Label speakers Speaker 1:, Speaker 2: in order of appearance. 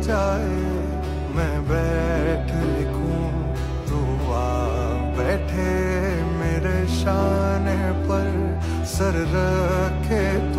Speaker 1: जाए, मैं बैठ लिखूं तू आ बैठे मेरे शाने पर, सर रखे